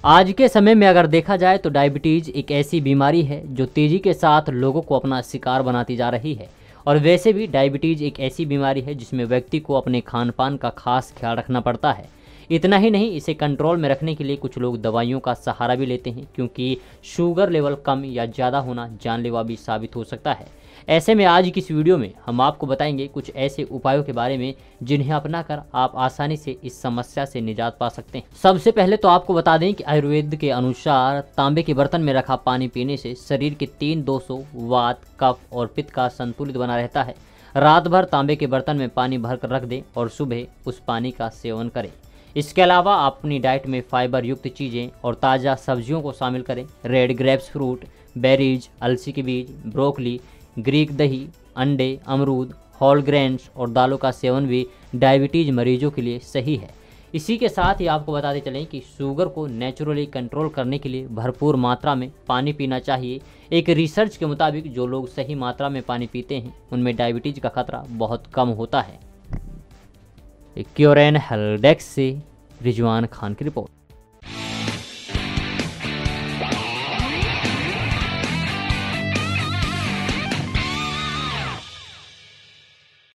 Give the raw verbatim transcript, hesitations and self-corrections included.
आज के समय में अगर देखा जाए तो डायबिटीज़ एक ऐसी बीमारी है जो तेज़ी के साथ लोगों को अपना शिकार बनाती जा रही है। और वैसे भी डायबिटीज़ एक ऐसी बीमारी है जिसमें व्यक्ति को अपने खान पान का खास ख्याल रखना पड़ता है। इतना ही नहीं, इसे कंट्रोल में रखने के लिए कुछ लोग दवाइयों का सहारा भी लेते हैं, क्योंकि शुगर लेवल कम या ज़्यादा होना जानलेवा भी साबित हो सकता है। ऐसे में आज की इस वीडियो में हम आपको बताएंगे कुछ ऐसे उपायों के बारे में जिन्हें अपनाकर आप आसानी से इस समस्या से निजात पा सकते हैं। सबसे पहले तो आपको बता दें कि आयुर्वेद के अनुसार तांबे के बर्तन में रखा पानी पीने से शरीर के तीन दोषों वात, कफ और पित्त का संतुलित बना रहता है। रात भर तांबे के बर्तन में पानी भरकर रख दें और सुबह उस पानी का सेवन करें। इसके अलावा आप अपनी डाइट में फाइबर युक्त चीज़ें और ताज़ा सब्जियों को शामिल करें। रेड ग्रेप्स फ्रूट, बेरीज, अलसी के बीज, ब्रोकली, ग्रीक दही, अंडे, अमरूद, होल ग्रेन्स और दालों का सेवन भी डायबिटीज़ मरीजों के लिए सही है। इसी के साथ ही आपको बताते चलें कि शुगर को नेचुरली कंट्रोल करने के लिए भरपूर मात्रा में पानी पीना चाहिए। एक रिसर्च के मुताबिक जो लोग सही मात्रा में पानी पीते हैं उनमें डायबिटीज़ का खतरा बहुत कम होता है। क्योरेन हेल्डेक्स से रिजवान खान की रिपोर्ट।